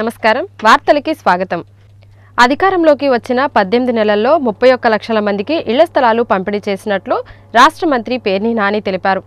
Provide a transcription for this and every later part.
నమస్కారం వార్తలకి స్వాగతం। అధికారంలోకి వచ్చిన 18 నెలల్లో 31 లక్షల మందికి ఇళ్ల స్థలాలు పంపిణీ చేసినట్లు రాష్ట్ర మంత్రి పేర్ని నాని తెలిపారు।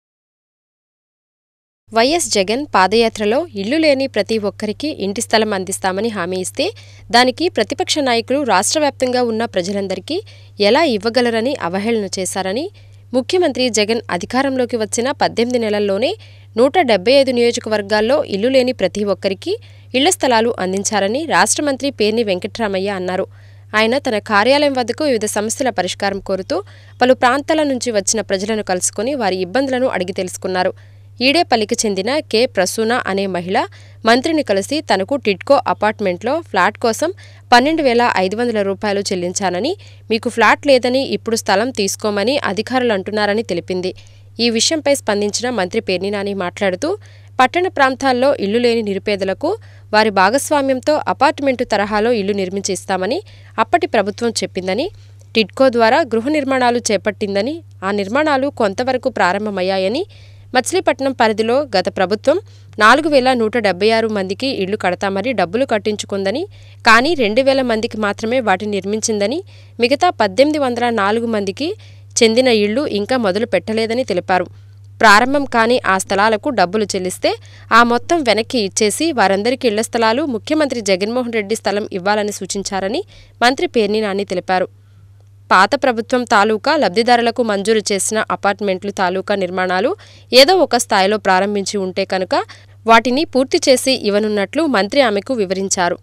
వైఎస్ జగన్ పాదయాత్రలో ఇల్లు లేని ప్రతి ఒక్కరికి ఇంటి స్థలం అందిస్తామని హామీ ఇస్తే దానికి ప్రతిపక్ష నాయకులు రాష్ట్రవ్యాప్తంగా ఉన్న ప్రజలందరికీ ఎలా ఇవ్వగలరని అవహేళన చేశారని ముఖ్యమంత్రి జగన్ అధికారంలోకి వచ్చిన 18 నెలల్లోనే 175 నియోజకవర్గాల్లో ఇల్లు లేని ప్రతి ఒక్కరికి ఇళ్ల స్థలాలు అందించారని రాష్ట్ర మంత్రి పేర్ని వెంకట్రామయ్య అన్నారు। ఆయన తన కార్యాలయం వద్దకు వివిధ సమస్యల పరిష్కారం కోరుతూ పలు ప్రాంతాల నుంచి వచ్చిన ప్రజలను కలుసుకుని వారి ఇబ్బందులను అడిగి తెలుసుకున్నారు। ఈడేపల్లికి చెందిన కె ప్రసూన అనే మహిళ మంత్రిని కలిసి తనకు టిడ్కో అపార్ట్మెంట్లో ఫ్లాట్ కోసం 12,500 రూపాయలు చెల్లించానని, మీకు ఫ్లాట్ లేదని ఇప్పుడు స్థలం తీసుకోమని అధికారులు అంటున్నారని తెలిపింది। ఈ విషయంపై స్పందించిన మంత్రి పేర్ని నాని మాట్లాడుతూ పట్టణ ప్రాంతాల్లో ఇల్లు లేని నిరుపేదలకు వారి భాగస్వామ్యంతో అపార్ట్మెంటు తరహాలో ఇల్లు నిర్మించి ఇస్తామని అప్పటి ప్రభుత్వం చెప్పిందని, టిడ్కో ద్వారా గృహ నిర్మాణాలు చేపట్టిందని, ఆ నిర్మాణాలు కొంతవరకు ప్రారంభమయ్యాయని, మచిలీపట్నం పరిధిలో గత ప్రభుత్వం 4,176 మందికి ఇళ్లు కడతామని డబ్బులు కట్టించుకుందని, కానీ 2,000 మందికి మాత్రమే వాటిని నిర్మించిందని, మిగతా 1,804 మందికి చెందిన ఇళ్లు ఇంకా మొదలు పెట్టలేదని తెలిపారు। ప్రారంభం కాని ఆ స్థలాలకు డబ్బులు చెల్లిస్తే ఆ మొత్తం వెనక్కి ఇచ్చేసి వారందరికీ ఇళ్ల స్థలాలు ముఖ్యమంత్రి జగన్మోహన్ రెడ్డి స్థలం ఇవ్వాలని సూచించారని మంత్రి పేర్ని నాని తెలిపారు। పాత ప్రభుత్వం తాలూకా లబ్ధిదారులకు మంజూరు చేసిన అపార్ట్మెంట్లు తాలూకా నిర్మాణాలు ఏదో ఒక స్థాయిలో ప్రారంభించి ఉంటే కనుక వాటిని పూర్తి చేసి ఇవ్వనున్నట్లు మంత్రి ఆమెకు వివరించారు।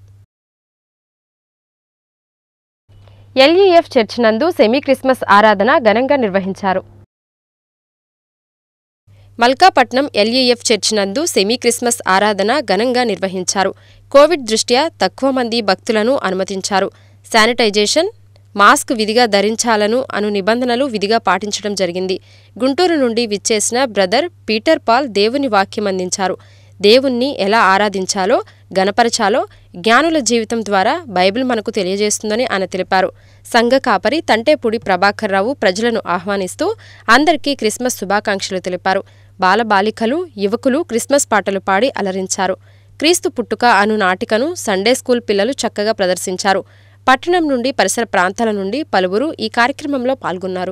ఎల్ఈఎఫ్ చర్చ్ నందు సెమీ క్రిస్మస్ ఆరాధన ఘనంగా నిర్వహించారు। మల్కాపట్నం ఎల్ఈఎఫ్ చర్చ్ నందు సెమీ క్రిస్మస్ ఆరాధన ఘనంగా నిర్వహించారు। కోవిడ్ దృష్ట్యా తక్కువ మంది భక్తులను అనుమతించారు। శానిటైజేషన్, మాస్క్ విధిగా ధరించాలను అను నిబంధనలు విధిగా పాటించడం జరిగింది। గుంటూరు నుండి విచ్చేసిన బ్రదర్ పీటర్ పాల్ దేవుని వాక్యం అందించారు। దేవుణ్ణి ఎలా ఆరాధించాలో, గణపరచాలో జ్ఞానుల జీవితం ద్వారా బైబిల్ మనకు తెలియజేస్తుందని ఆయన తెలిపారు। సంఘ కాపరి తంటేపూడి ప్రభాకర్ రావు ప్రజలను ఆహ్వానిస్తూ అందరికీ క్రిస్మస్ శుభాకాంక్షలు తెలిపారు। బాలబాలికలు, యువకులు క్రిస్మస్ పాటలు పాడి అలరించారు। క్రీస్తు పుట్టుక అను నాటికను సండే స్కూల్ పిల్లలు చక్కగా ప్రదర్శించారు। పట్టణం నుండి పరిసర ప్రాంతాల నుండి పలువురు ఈ కార్యక్రమంలో పాల్గొన్నారు।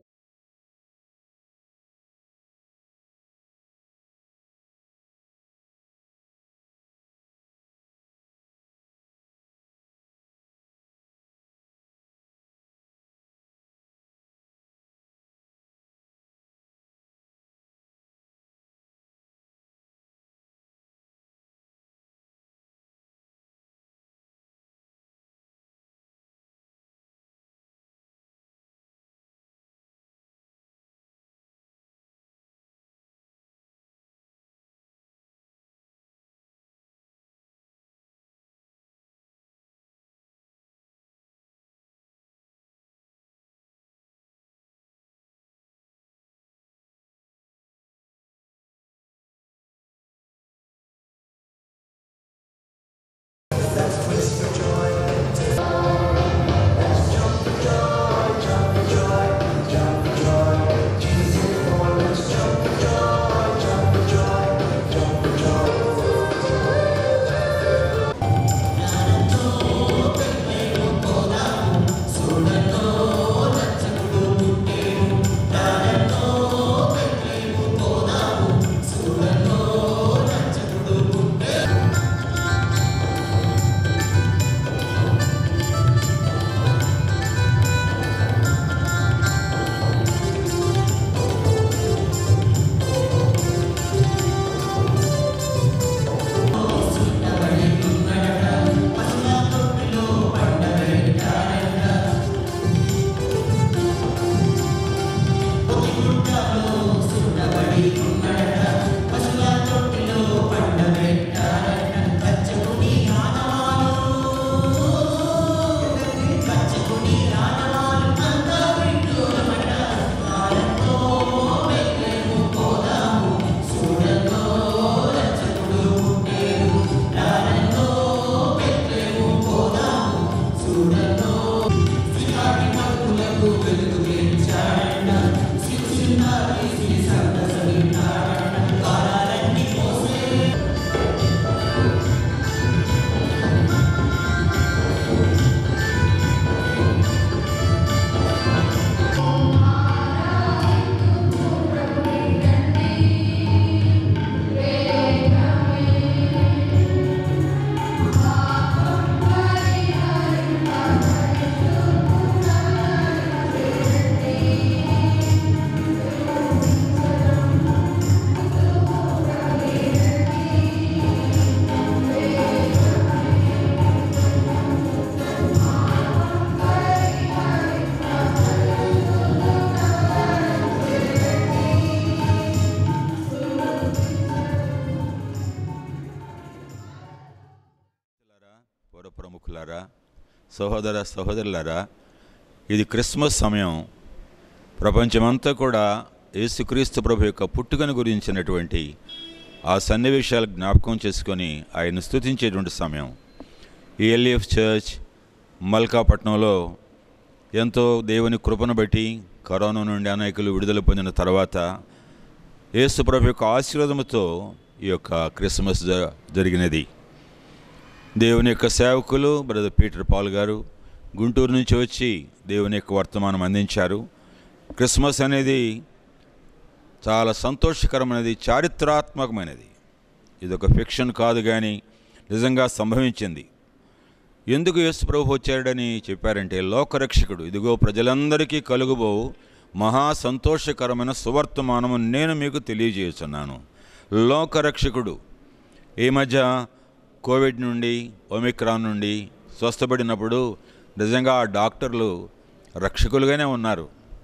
సహోదర సహోదరులారా, ఇది క్రిస్మస్ సమయం. ప్రపంచమంతా కూడా యేసుక్రీస్తు ప్రభు యొక్క పుట్టుకను గురించినటువంటి ఆ సన్నివేశాలు జ్ఞాపకం చేసుకొని ఆయన స్తుతించేటువంటి సమయం. ఈ ఎల్ఈఎఫ్ చర్చ్ మల్కాపట్నంలో ఎంతో దేవుని కృపను బట్టి కరోనా నుండి అనేకులు విడుదల పొందిన తర్వాత యేసు ప్రభు యొక్క ఆశీర్వాదముతో ఈ యొక్క క్రిస్మస్ జరిగినది. దేవుని యొక్క సేవకులు బ్రదర్ పీటర్ పాల్ గారు గుంటూరు నుంచి వచ్చి దేవుని యొక్క వర్తమానం అందించారు. క్రిస్మస్ అనేది చాలా సంతోషకరమైనది, చారిత్రాత్మకమైనది. ఇది ఒక ఫిక్షన్ కాదు, కానీ నిజంగా సంభవించింది. ఎందుకు యేసు ప్రభు వచ్చాడని చెప్పారంటే, లోకరక్షకుడు, ఇదిగో ప్రజలందరికీ కలుగుబో మహా సంతోషకరమైన సువర్తమానము నేను మీకు తెలియజేస్తున్నాను. లోకరక్షకుడు ఈ మధ్య కోవిడ్ నుండి, ఒమిక్రాన్ నుండి స్వస్థపడినప్పుడు నిజంగా ఆ డాక్టర్లు రక్షకులుగానే ఉన్నారు.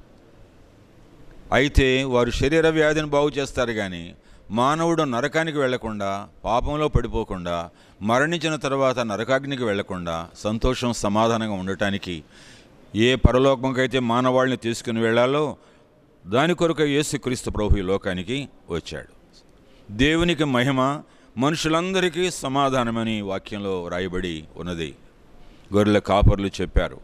అయితే వారు శరీర వ్యాధిని బాగు చేస్తారు, కానీ మానవుడు నరకానికి వెళ్లకుండా, పాపంలో పడిపోకుండా, మరణించిన తర్వాత నరకాగ్నికి వెళ్లకుండా సంతోషం సమాధానంగా ఉండటానికి ఏ పరలోకంకైతే మానవాళ్ళని తీసుకుని వెళ్ళాలో దాని కొరకు యేసుక్రీస్తు ప్రభు ఈ లోకానికి వచ్చాడు. దేవునికి మహిమ, మనుషులందరికీ సమాధానమని వాక్యంలో రాయబడి ఉన్నది. గొర్రెల కాపర్లు చెప్పారు,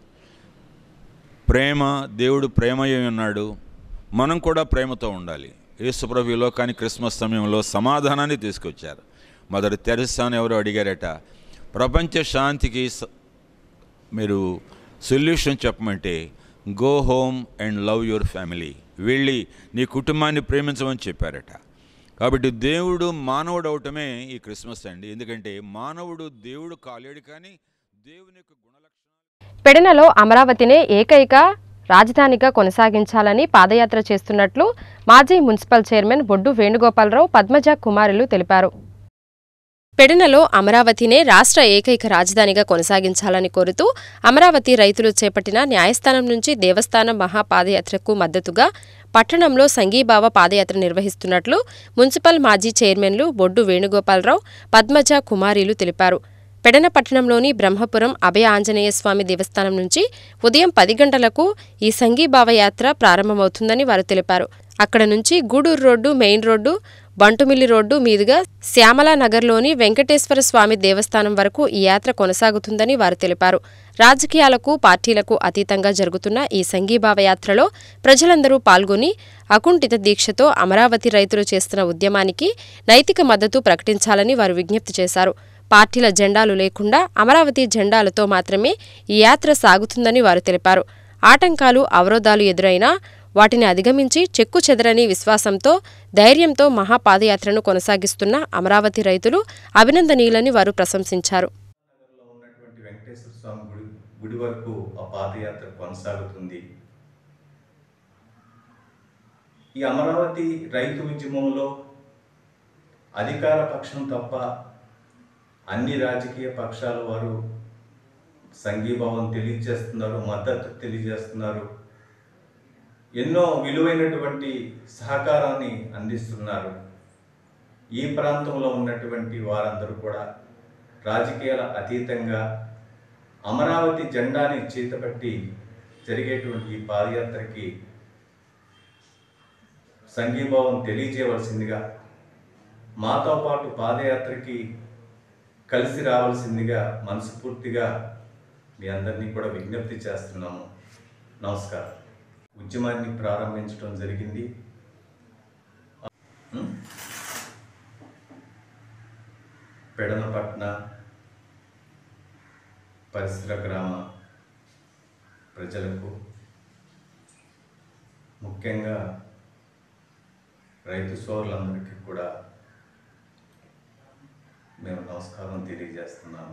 ప్రేమ, దేవుడు ప్రేమయ్య ఉన్నాడు, మనం కూడా ప్రేమతో ఉండాలి. యేసు ప్రభు ఈ లోకానికి క్రిస్మస్ సమయంలో సమాధానాన్ని తీసుకొచ్చారు. మదర్ తెరెసాని ఎవరో అడిగారట, ప్రపంచ శాంతికి మీరు సొల్యూషన్ చెప్పమంటే go home and love your family, వెళ్ళి నీ కుటుంబాన్ని ప్రేమించమని చెప్పారట. కాబట్టి దేవుడు మానవుడు అవటమే ఈ క్రిస్మస్ అండి. ఎందుకంటే మానవుడు దేవుడు కాలేడు, కానీ దేవుని యొక్క గుణలక్షణాలు. పెడనలో అమరావతినే ఏకైక రాజధానిగా కొనసాగించాలని పాదయాత్ర చేస్తున్నట్లు మాజీ మున్సిపల్ చైర్మన్ బొడ్డు వేణుగోపాలరావు, పద్మజ కుమారులు తెలిపారు. పెడనలో అమరావతినే రాష్ట్ర ఏకైక రాజధానిగా కొనసాగించాలని కోరుతూ అమరావతి రైతులు చేపట్టిన న్యాయస్థానం నుంచి దేవస్థానం మహాపాదయాత్రకు మద్దతుగా పట్టణంలో సంఘీభావ పాదయాత్ర నిర్వహిస్తున్నట్లు మున్సిపల్ మాజీ చైర్మన్లు బొడ్డు వేణుగోపాలరావు, పద్మజ కుమారీలు తెలిపారు. పెడన పట్టణంలోని బ్రహ్మపురం అభయ ఆంజనేయ స్వామి దేవస్థానం నుంచి ఉదయం 10 గంటలకు ఈ సంఘీభావ యాత్ర ప్రారంభమవుతుందని వారు తెలిపారు. అక్కడ నుంచి Gudur road, main road, Bantumilli road మీదుగా శ్యామలానగర్లోని వెంకటేశ్వర స్వామి దేవస్థానం వరకు ఈ యాత్ర కొనసాగుతుందని వారు తెలిపారు. రాజకీయాలకు, పార్టీలకు అతీతంగా జరుగుతున్న ఈ సంఘీభావ యాత్రలో ప్రజలందరూ పాల్గొని అకుంఠిత దీక్షతో అమరావతి రైతులు చేస్తున్న ఉద్యమానికి నైతిక మద్దతు ప్రకటించాలని వారు విజ్ఞప్తి చేశారు. పార్టీల జెండాలు లేకుండా అమరావతి జెండాలతో మాత్రమే ఈ యాత్ర సాగుతుందని వారు తెలిపారు. ఆటంకాలు, అవరోధాలు ఎదురైనా వాటిని అధిగమించి చెక్కు చెదరని విశ్వాసంతో, ధైర్యంతో మహాపాదయాత్రను కొనసాగిస్తున్న అమరావతి రైతులు అభినందనీయులని వారు ప్రశంసించారు. వెంకటేశ్వర స్వామి గుడి వరకు ఆ పాదయాత్ర కొనసాగుతుంది. ఈ అమరావతి రైతు ఉద్యమంలో అధికార పక్షం తప్ప అన్ని రాజకీయ పక్షాల వారు సంఘీభావం తెలియజేస్తున్నారు, మద్దతు తెలియజేస్తున్నారు, ఎన్నో విలువైనటువంటి సహకారాన్ని అందిస్తున్నారు. ఈ ప్రాంతంలో ఉన్నటువంటి వారందరూ కూడా రాజకీయాల అతీతంగా అమరావతి జెండాని చేతపట్టి జరిగేటువంటి ఈ పాదయాత్రకి సంఘీభావం తెలియజేయవలసిందిగా, మాతో పాటు పాదయాత్రకి కలిసి రావాల్సిందిగా మనస్ఫూర్తిగా మీ అందరినీ కూడా విజ్ఞప్తి చేస్తున్నాము. నమస్కారం. ఉద్యమాన్ని ప్రారంభించడం జరిగింది. పెడనపట్న పరిసర గ్రామ ప్రజలకు, ముఖ్యంగా రైతు సోదరులందరికీ కూడా మేము నమస్కారం తెలియజేస్తున్నాము.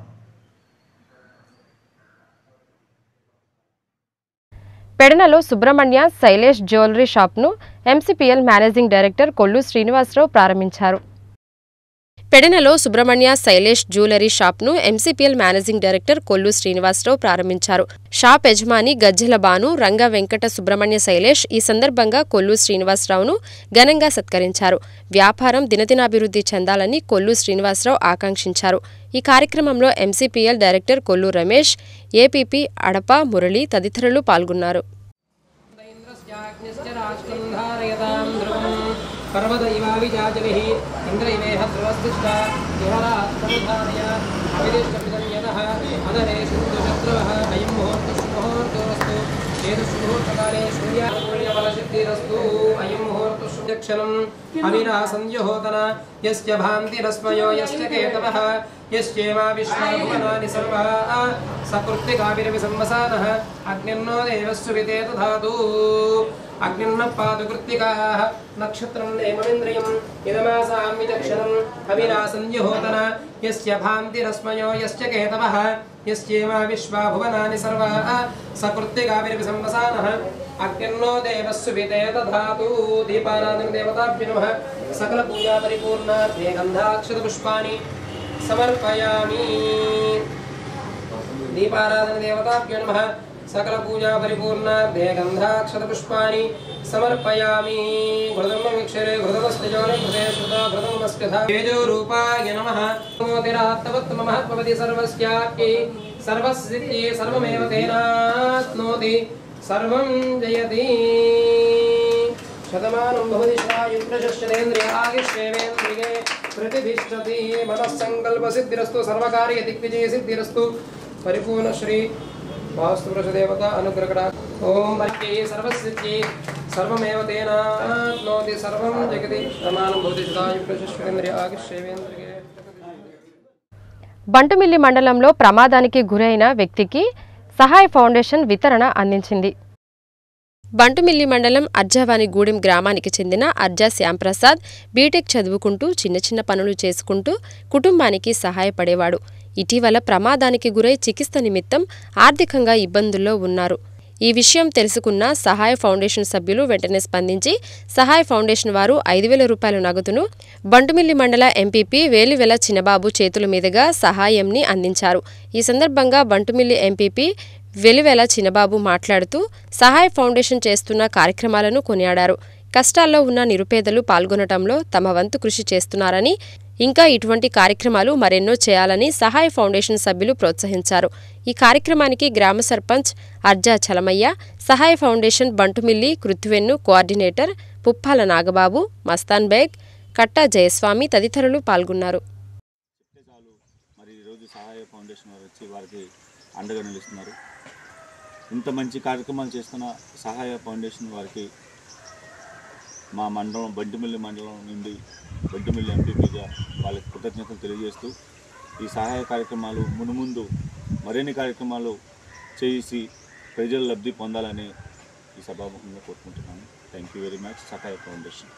పెడనలో సుబ్రహ్మణ్య శైలేష్ జ్యువెలరీ షాప్ను MCPL managing director Kollu Srinivasarao ప్రారంభించారు. పెడనలో సుబ్రహ్మణ్య శైలేష్ జ్యువెలరీ షాప్ను MCPL managing director Kollu Srinivasarao ప్రారంభించారు. షాప్ యజమాని గజ్జెల బాను, రంగ వెంకట సుబ్రహ్మణ్య శైలేష్ ఈ సందర్భంగా కొల్లు శ్రీనివాసరావును ఘనంగా సత్కరించారు. వ్యాపారం దినదినాభివృద్ధి చెందాలని కొల్లు శ్రీనివాసరావు ఆకాంక్షించారు. ఈ కార్యక్రమంలో MCPL director Kollu Ramesh, APP Adapa Murali తదితరులు పాల్గొన్నారు. पर्वदैवाविचाचलिः इन्द्रैवेह ध्रुवस्तिष्ठा युवरात्मधारय अविदिष्टपितन्यतः अदरे सिन्धुशत्रुवः अयं मुहूर्तस्मुहूर्तोऽस्तु चेतुष्मुहूर्तकाले सूर्यानुकूल्यबलसिद्धिरस्तु अयं मुहूर्तस्सुदक्षणम् अविरासंयुहोतन यस्य भान्तिरस्मयो यस्य केतवः यस्येमा विश्वाभुवनानि सर्वाः सकृत्तिकाभिरभिसंवसानः अग्निर्नो देवस्सु वितेतु धातु अग्निर्न पातु कृत्तिकाः नक्षत्रं नेममिन्द्रियम् इदमासां विचक्षणम् अविरासंयुहोतन यस्य भान्तिरस्मयो यस्य केतवः यस्येमा विश्वाभुवनानि सर्वाः सकृत्तिकाभिरभिसंवसानः अग्निर्नो देवस्सु वितेतु धातु दीपाराधन देवताभ्यो नमः सकलपूजा परिपूर्णार्थे गन्धाक्षतपुष्पाणि समर्पयामि दीपाराधन देवताभ्यो नमः सकलपूजा परिपूर्णार्थे गन्धाक्षतपुष्पाणि समर्पयामि घृतमक्षरे घृतमस्तेजोरे घृते श्रुता घृतमस्कथा तेजोरूपाय नमः मोतिरात्तवत्तममहत्भवति सर्वस्याप्यै सर्वसिद्धिः सर्वमेव तेनाप्नोति सर्वं जयति शतमानं भवति शतायुष्यतेन्द्रियायुष्येवेन्द्रिये प्रतिष्ठति मनस्सङ्कल्पसिद्धिरस्तु सर्वकार्यदिग्विजयसिद्धिरस्तु परिपूर्णश्री वास्तुपुरुषदेवता अनुग्रहकटा ओम भक्ति सर्वसिद्धि सर्वमेव तेनाप्नोति सर्वं जगति शतमानं भवति शतायुष्यतेन्द्रियायुष्येवेन्द्रिये బంటుమిల్లి మండలంలో ప్రమాదానికి గురైన వ్యక్తికి సహాయ ఫౌండేషన్ వితరణ అందించింది. బంటుమిల్లి మండలం అర్జావానిగూడెం గ్రామానికి చెందిన అర్జా శ్యాంప్రసాద్ బీటెక్ చదువుకుంటూ చిన్న చిన్న పనులు చేసుకుంటూ కుటుంబానికి సహాయపడేవాడు. ఇటీవల ప్రమాదానికి గురై చికిత్స నిమిత్తం ఆర్థికంగా ఇబ్బందుల్లో ఉన్నారు. ఈ విషయం తెలుసుకున్న సహాయ ఫౌండేషన్ సభ్యులు వెంటనే స్పందించి సహాయ ఫౌండేషన్ వారు 5,000 రూపాయల నగదును బంటుమిల్లి మండల ఎంపీపీ వేలివెల చిన్నబాబు చేతుల మీదుగా సహాయంని అందించారు. ఈ సందర్భంగా బంటుమిల్లి ఎంపీపీ వెలివెల చిన్నబాబు మాట్లాడుతూ సహాయ ఫౌండేషన్ చేస్తున్న కార్యక్రమాలను కొనియాడారు. కష్టాల్లో ఉన్న నిరుపేదలు పాల్గొనటంలో తమ వంతు కృషి చేస్తున్నారని, ఇంకా ఇటువంటి కార్యక్రమాలు మరెన్నో చేయాలని సహాయ ఫౌండేషన్ సభ్యులు ప్రోత్సహించారు. ఈ కార్యక్రమానికి గ్రామ సర్పంచ్ అర్జా చలమయ్య, సహాయ ఫౌండేషన్ బంటుమిల్లి కృత్వెన్ను కోఆర్డినేటర్ పుప్పాల నాగబాబు, మస్తాన్ బేగ్, కట్టా జయస్వామి తదితరులు పాల్గొన్నారు. అండగా నిలుస్తున్నారు. ఇంత మంచి కార్యక్రమాలు చేస్తున్న సహాయ ఫౌండేషన్ వారికి మా మండలం బంటుమిల్లి మండలం నుండి బంటుమిల్లి ఎంపీపీగా వాళ్ళకి కృతజ్ఞతలు తెలియజేస్తూ ఈ సహాయ కార్యక్రమాలు మునుముందు మరిన్ని కార్యక్రమాలు చేసి ప్రజల లబ్ధి పొందాలని ఈ సభాముఖంగా కోరుకుంటున్నాను. Thank you very much Sahaya foundation.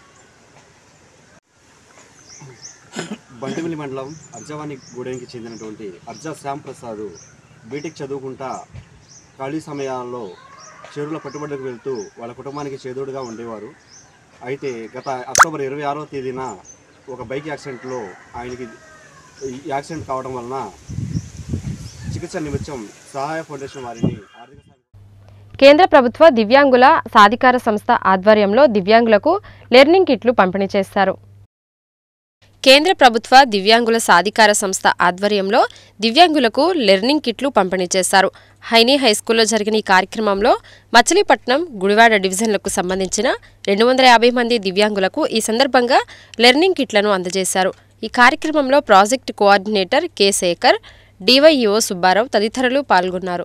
Bantumilli మండలం అర్జావానిగూడెంకి చెందినటువంటి అర్జా శ్యాంప్రసాద్ బీటెక్ చదువుకుంటా ఖాళీ సమయాల్లో చెరువుల పట్టుబడులకు వెళ్తూ వాళ్ళ కుటుంబానికి చేదోడుగా ఉండేవారు. అయితే గత అక్టోబర్ 26వ తేదీన ఒక బైక్ యాక్సిడెంట్లో ఆయనకి యాక్సిడెంట్ కావడం వలన చికిత్స నిమిత్తం సహాయ ఫౌండేషన్ వారిని ఆర్థిక కేంద్ర ప్రభుత్వ దివ్యాంగుల సాధికార సంస్థ ఆధ్వర్యంలో దివ్యాంగులకు లెర్నింగ్ కిట్లు పంపిణీ చేశారు. కేంద్ర ప్రభుత్వ దివ్యాంగుల సాధికార సంస్థ ఆధ్వర్యంలో దివ్యాంగులకు లెర్నింగ్ కిట్లు పంపిణీ చేశారు. హైనీ హైస్కూల్లో జరిగిన ఈ కార్యక్రమంలో మచిలీపట్నం, గుడివాడ డివిజన్లకు సంబంధించిన 250 మంది దివ్యాంగులకు ఈ సందర్భంగా లెర్నింగ్ కిట్లను అందజేశారు. ఈ కార్యక్రమంలో project coordinator K Sekhar, DYEO Subbarao తదితరులు పాల్గొన్నారు.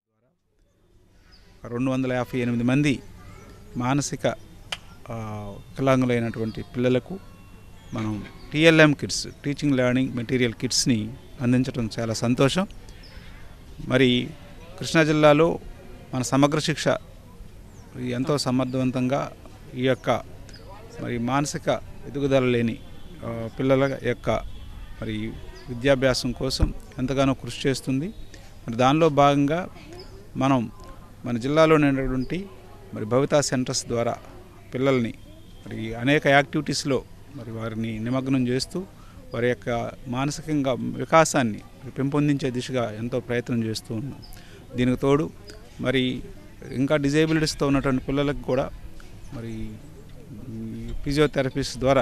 258 మంది మానసిక వికలాంగులైనటువంటి పిల్లలకు మనం TLM kits, teaching learning material కిట్స్ని అందించడం చాలా సంతోషం. మరి కృష్ణా జిల్లాలో మన సమగ్ర శిక్ష ఎంతో సమర్థవంతంగా ఈ యొక్క మరి మానసిక ఎదుగుదల లేని పిల్లల యొక్క మరి విద్యాభ్యాసం కోసం ఎంతగానో కృషి చేస్తుంది. మరి దానిలో భాగంగా మనం మన జిల్లాలో ఉన్నటువంటి మరి భవితా సెంటర్స్ ద్వారా పిల్లల్ని మరి అనేక యాక్టివిటీస్లో మరి వారిని నిమగ్నం చేస్తూ వారి యొక్క మానసికంగా వికాసాన్ని పెంపొందించే దిశగా ఎంతో ప్రయత్నం చేస్తూ ఉన్నాం. దీనికి తోడు మరి ఇంకా డిజేబిలిటీస్తో ఉన్నటువంటి పిల్లలకు కూడా మరి ఫిజియోథెరపిస్ట్ ద్వారా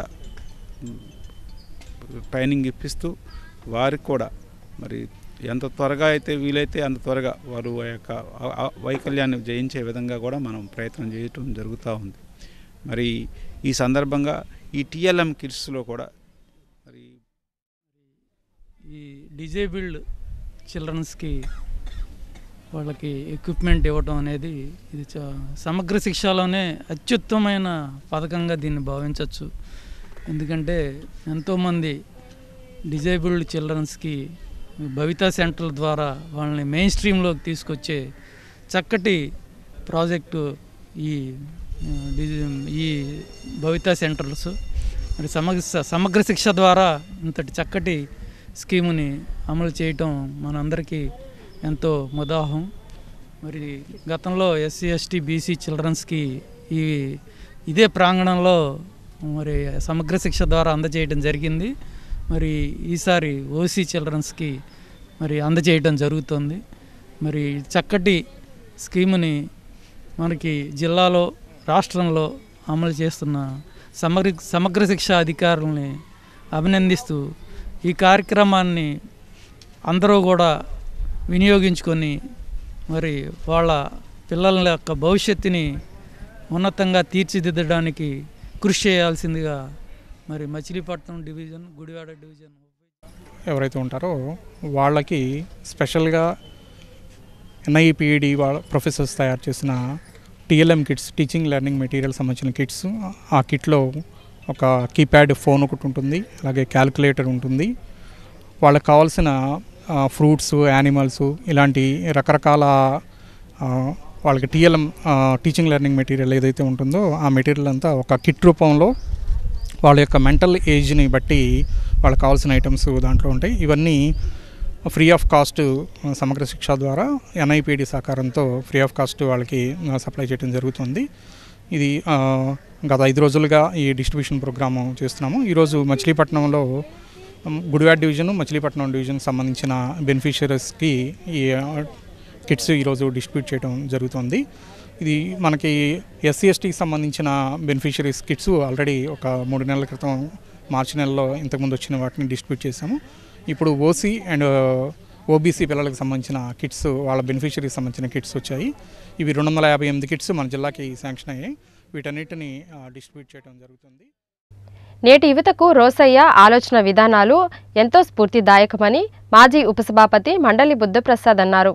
ట్రైనింగ్ ఇప్పిస్తూ వారికి కూడా మరి ఎంత త్వరగా అయితే వీలైతే అంత త్వరగా వారు ఆ యొక్క వైకల్యాన్ని జయించే విధంగా కూడా మనం ప్రయత్నం చేయటం జరుగుతూ ఉంది. మరి ఈ సందర్భంగా ఈ టీఎల్ఎం కిడ్స్లో కూడా మరి ఈ డిజేబుల్డ్ చిల్డ్రన్స్కి వాళ్ళకి ఎక్విప్మెంట్ ఇవ్వటం అనేది ఇది సమగ్ర శిక్షలోనే అత్యుత్తమైన పథకంగా దీన్ని భావించవచ్చు. ఎందుకంటే ఎంతోమంది డిజేబుల్డ్ చిల్డ్రన్స్కి భవితా సెంటర్ల ద్వారా వాళ్ళని మెయిన్ స్ట్రీమ్లోకి తీసుకొచ్చే చక్కటి ప్రాజెక్టు ఈ భవితా సెంటర్స్. మరి సమగ్ర శిక్ష ద్వారా ఇంతటి చక్కటి స్కీముని అమలు చేయటం మనందరికీ ఎంతో ముదాహం. మరి గతంలో ఎస్సీ ఎస్టీ బీసీ చిల్డ్రన్స్కి ఇదే ప్రాంగణంలో మరి సమగ్ర శిక్ష ద్వారా అందజేయడం జరిగింది. మరి ఈసారి ఓసీ చిల్డ్రన్స్కి మరి అందజేయడం జరుగుతుంది. మరి చక్కటి స్కీముని మనకి జిల్లాలో రాష్ట్రంలో అమలు చేస్తున్న సమగ్ర శిక్ష అధికారులని అభినందిస్తూ ఈ కార్యక్రమాన్ని అందరూ కూడా వినియోగించుకొని మరి వాళ్ళ పిల్లల యొక్క భవిష్యత్తుని ఉన్నతంగా తీర్చిదిద్దడానికి కృషి చేయాల్సిందిగా మరి మచిలీపట్నం డివిజన్, గుడివాడ డివిజన్ ఎవరైతే ఉంటారో వాళ్ళకి స్పెషల్గా NIPED వాళ్ళ ప్రొఫెసర్స్ తయారు చేసిన TLM kits, teaching learning material సంబంధించిన కిట్స్. ఆ కిట్లో ఒక కీప్యాడ్ ఫోన్ ఒకటి ఉంటుంది, అలాగే క్యాలిక్యులేటర్ ఉంటుంది. వాళ్ళకి కావాల్సిన ఫ్రూట్స్, యానిమల్స్ ఇలాంటి రకరకాల వాళ్ళకి TLM టీచింగ్ లెర్నింగ్ మెటీరియల్ ఏదైతే ఉంటుందో ఆ మెటీరియల్ అంతా ఒక కిట్ రూపంలో వాళ్ళ యొక్క మెంటల్ ఏజ్ని బట్టి వాళ్ళకి కావాల్సిన ఐటమ్స్ దాంట్లో ఉంటాయి. ఇవన్నీ ఫ్రీ ఆఫ్ కాస్ట్ సమగ్ర శిక్ష ద్వారా NIPED సహకారంతో ఫ్రీ ఆఫ్ కాస్ట్ వాళ్ళకి సప్లై చేయడం జరుగుతుంది. ఇది గత 5 రోజులుగా ఈ డిస్ట్రిబ్యూషన్ ప్రోగ్రాము చేస్తున్నాము. ఈరోజు మచిలీపట్నంలో గుడివాడ డివిజన్, మచిలీపట్నం డివిజన్ సంబంధించిన బెనిఫిషియరీస్కి ఈ కిట్స్ ఈరోజు డిస్ట్రిబ్యూట్ చేయడం జరుగుతుంది. ఇది మనకి SC STకి సంబంధించిన బెనిఫిషరీస్ కిట్స్ ఆల్రెడీ ఒక 3 నెలల క్రితం మార్చి నెలలో ఇంతకుముందు వచ్చిన వాటిని డిస్ట్రిబ్యూట్ చేశాము. ఇప్పుడు OC అండ్ OBC పిల్లలకు సంబంధించిన కిట్స్, వాళ్ళ బెనిఫిషరీస్ సంబంధించిన కిట్స్ వచ్చాయి. ఇవి 258 కిట్స్ మన జిల్లాకి శాంక్షన్ అయ్యాయి. వీటన్నిటిని డిస్ట్రిబ్యూట్ చేయడం జరుగుతుంది. నేటి యువతకు రోసయ్య ఆలోచన విధానాలు ఎంతో స్ఫూర్తిదాయకమని మాజీ ఉపసభాపతి మండలి బుద్ధప్రసాద్ అన్నారు.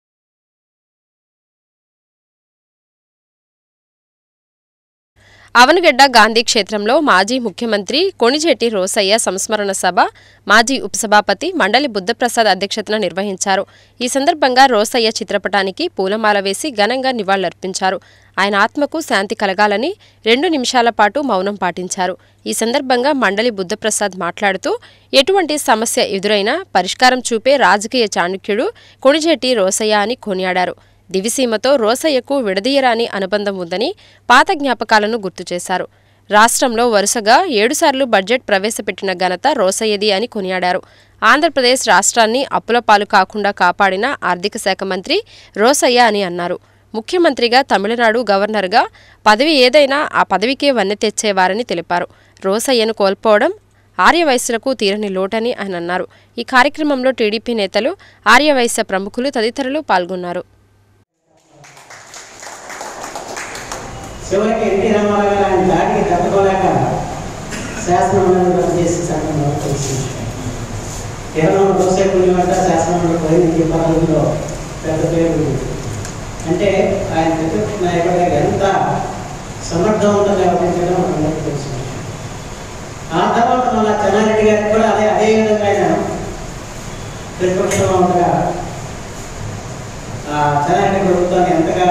అవనగడ్డ గాంధీ క్షేత్రంలో మాజీ ముఖ్యమంత్రి కొణిజేటి రోసయ్య సంస్మరణ సభ మాజీ ఉపసభాపతి మండలి బుద్ధప్రసాద్ అధ్యక్షతన నిర్వహించారు. ఈ సందర్భంగా రోసయ్య చిత్రపటానికి పూలమాల వేసి ఘనంగా నివాళులర్పించారు. ఆయన ఆత్మకు శాంతి కలగాలని 2 నిమిషాల పాటు మౌనం పాటించారు. ఈ సందర్భంగా మండలి బుద్ధప్రసాద్ మాట్లాడుతూ ఎటువంటి సమస్య ఎదురైనా పరిష్కారం చూపే రాజకీయ చాణక్యుడు కొణిజేటి రోసయ్య అని కొనియాడారు. దివిసీమతో రోసయ్యకు విడదీయరాని అనుబంధం ఉందని పాత జ్ఞాపకాలను గుర్తు చేశారు. రాష్ట్రంలో వరుసగా 7 సార్లు బడ్జెట్ ప్రవేశపెట్టిన ఘనత రోసయ్యది అని కొనియాడారు. ఆంధ్రప్రదేశ్ రాష్ట్రాన్ని అప్పుల పాలు కాకుండా కాపాడిన ఆర్థిక శాఖ మంత్రి రోసయ్య అని అన్నారు. ముఖ్యమంత్రిగా, తమిళనాడు గవర్నర్గా పదవి ఏదైనా ఆ పదవికే వన్నె తెచ్చేవారని తెలిపారు. రోసయ్యను కోల్పోవడం ఆర్యవైశ్యులకు తీరని లోటని ఆయన అన్నారు. ఈ కార్యక్రమంలో టీడీపీ నేతలు, ఆర్యవైశ్య ప్రముఖులు తదితరులు పాల్గొన్నారు. చివరికి ఎన్టీ రామారావు గారు ఆయన దాటికి తట్టుకోలేక శాసనమండలి రద్దు చేసి చట్టం కేవలం రోసయ్య పుణ్యమంట శాసనమండలి 10 పెద్ద పేరు. అంటే ఆయన ప్రతిపక్ష నాయకుడిగా ఎంత సమర్థవంతంగా వ్యవహరించడం అందరికీ తెలుసు. ఆ తర్వాత మన చెన్నారెడ్డి గారికి కూడా అదే విధంగా ఆయన ప్రతిపక్షంలో ఉండగా ఆ చెన్నారెడ్డి ప్రభుత్వాన్ని ఎంతగా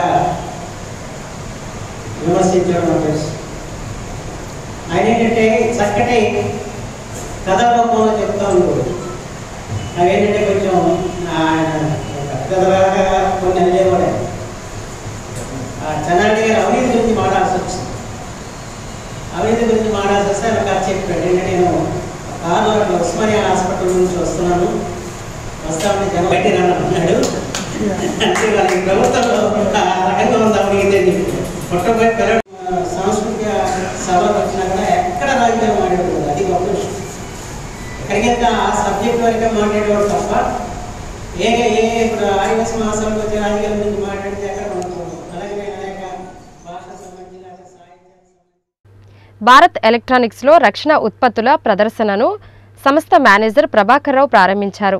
విమర్శించడం తెలుసు. ఆయన ఏంటంటే చక్కటి కథ రూపంలో చెప్తా ఉంటాడు. అవేంటంటే కొంచెం ఆయన కథలాగా కొన్ని అనేవాడే. చెన్నారెడ్డి గారు అవినీతి గురించి మాట్లాడాల్సి వచ్చింది. అవినీతి గురించి మాట్లాడాల్సి వస్తే ఆయన కథ చెప్పాడు. ఏంటంటే నేను కారులో ఉస్మానియా హాస్పిటల్ నుంచి వస్తున్నాను, వస్తామని జనం బయట అన్నాడు. అంటే వాళ్ళకి ప్రభుత్వంలో ఆ రకంగా ఉందామని తెలియదు. మొట్టమొదటి పిల్లలు సాంస్కృతిక సభకు వచ్చినా కూడా ఎక్కడ రాజకీయం మాట్లాడకూడదు, అది గొప్ప విషయం. ఎక్కడికైతే ఆ సబ్జెక్ట్ వరకే మాట్లాడేవాడు తప్ప ఏ ఇప్పుడు ఆదివాసీ మహాసభకు వచ్చే రాజకీయాల గురించి మాట్లాడితే ఎక్కడ ఉండకూడదు. అలాగే అనేక భాషకు సంబంధించిన భారత్ ఎలక్ట్రానిక్స్లో రక్షణ ఉత్పత్తుల ప్రదర్శనను సంస్థ మేనేజర్ ప్రభాకర్ రావు ప్రారంభించారు.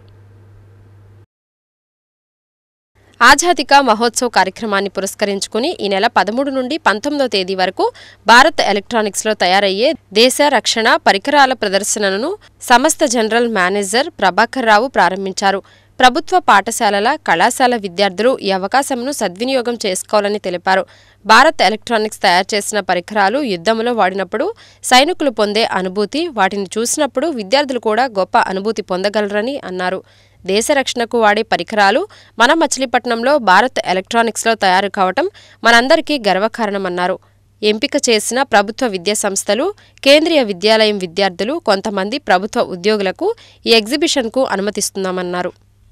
ఆజాదీ కా మహోత్సవ్ కార్యక్రమాన్ని పురస్కరించుకుని ఈ నెల 13 నుండి 19వ తేదీ వరకు భారత్ ఎలక్ట్రానిక్స్లో తయారయ్యే దేశ రక్షణ పరికరాల ప్రదర్శనను సంస్థ జనరల్ మేనేజర్ ప్రభాకర్ రావు ప్రారంభించారు. ప్రభుత్వ పాఠశాలల కళాశాల విద్యార్థులు ఈ అవకాశంను సద్వినియోగం చేసుకోవాలని తెలిపారు. భారత్ ఎలక్ట్రానిక్స్ తయారు చేసిన పరికరాలు యుద్ధంలో వాడినప్పుడు సైనికులు పొందే అనుభూతి, వాటిని చూసినప్పుడు విద్యార్థులు కూడా గొప్ప అనుభూతి పొందగలరని అన్నారు. దేశ రక్షణకు వాడే పరికరాలు మన మచిలీపట్నంలో భారత్ ఎలక్ట్రానిక్స్లో తయారు కావటం మనందరికీ గర్వకారణమన్నారు. ఎంపిక చేసిన ప్రభుత్వ విద్యా సంస్థలు, కేంద్రీయ విద్యాలయం విద్యార్థులు, కొంతమంది ప్రభుత్వ ఉద్యోగులకు ఈ ఎగ్జిబిషన్కు అనుమతిస్తున్నామన్నారు.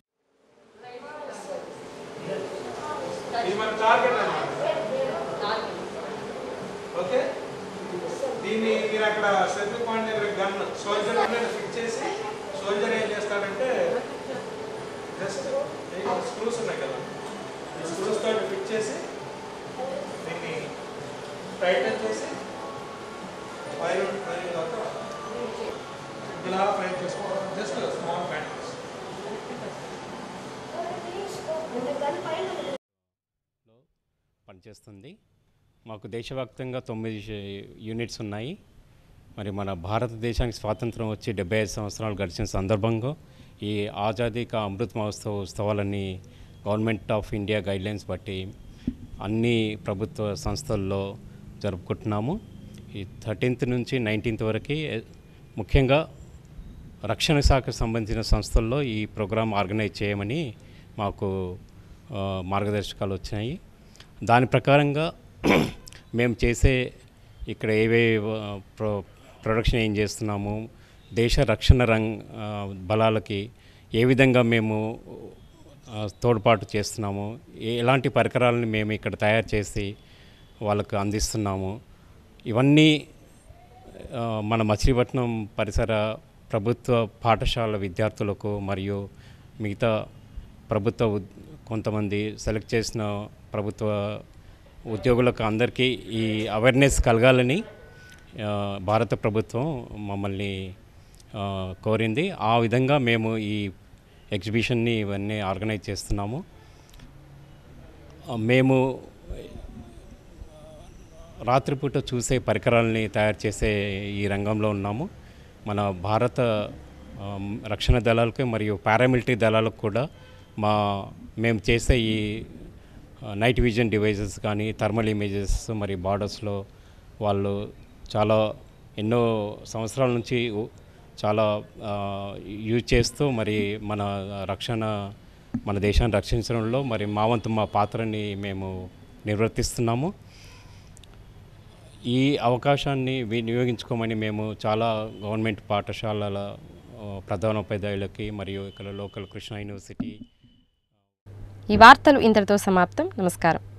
జస్ట్ స్క్రూస్ ఉన్నాయి కదా, ఈ స్క్రూస్ తోటి ఫిట్ చేసి దీన్ని టైటన్ చేసి వైరింగ్ తర్వాత ఇలా ఫ్రైట్ చేసుకోవాలి. Just small packets. పనిచేస్తుంది. మాకు దేశవ్యాప్తంగా 9 యూనిట్స్ ఉన్నాయి. మరి మన భారతదేశానికి స్వాతంత్రం వచ్చి 75 సంవత్సరాలు గడిచిన సందర్భంగా ఈ ఆజాదీ కా అమృత్ మహోత్సవ్ ఉత్సవాలని గవర్నమెంట్ ఆఫ్ ఇండియా గైడ్లైన్స్ బట్టి అన్ని ప్రభుత్వ సంస్థల్లో జరుపుకుంటున్నాము. ఈ 13th నుంచి 19th వరకు ముఖ్యంగా రక్షణ శాఖకు సంబంధించిన సంస్థల్లో ఈ ప్రోగ్రాం ఆర్గనైజ్ చేయమని మాకు మార్గదర్శకాలు వచ్చినాయి. దాని ప్రకారంగా మేము చేసే ఇక్కడ ఏవే ప్రొడక్షన్ ఏం చేస్తున్నాము, దేశ రక్షణ బలాలకి ఏ విధంగా మేము తోడ్పాటు చేస్తున్నాము, ఎలాంటి పరికరాలను మేము ఇక్కడ తయారు చేసి వాళ్ళకు అందిస్తున్నాము, ఇవన్నీ మన మచిలీపట్నం పరిసర ప్రభుత్వ పాఠశాల విద్యార్థులకు మరియు మిగతా ప్రభుత్వ కొంతమంది సెలెక్ట్ చేసిన ప్రభుత్వ ఉద్యోగులకు అందరికీ ఈ అవేర్నెస్ కలగాలని భారత ప్రభుత్వం మమ్మల్ని కోరింది. ఆ విధంగా మేము ఈ ఎగ్జిబిషన్ని ఇవన్నీ ఆర్గనైజ్ చేస్తున్నాము. మేము రాత్రిపూట చూసే పరికరాలని తయారు చేసే ఈ రంగంలో ఉన్నాము. మన భారత రక్షణ దళాలకు మరియు పారామిలిటరీ దళాలకు కూడా మేము చేసే ఈ నైట్ విజన్ డివైజెస్ కానీ థర్మల్ ఇమేజెస్ మరి బార్డర్స్లో వాళ్ళు చాలా ఎన్నో సంవత్సరాల నుంచి చాలా యూజ్ చేస్తూ మరి మన దేశాన్ని రక్షించడంలో మరి మా పాత్రని మేము నిర్వర్తిస్తున్నాము. ఈ అవకాశాన్ని వినియోగించుకోమని మేము చాలా గవర్నమెంట్ పాఠశాలల ప్రధానోపాధ్యాయులకి మరియు ఇక్కడ లోకల్ కృష్ణా యూనివర్సిటీ. ఈ వార్తలు ఇంతటితో సమాప్తం. నమస్కారం.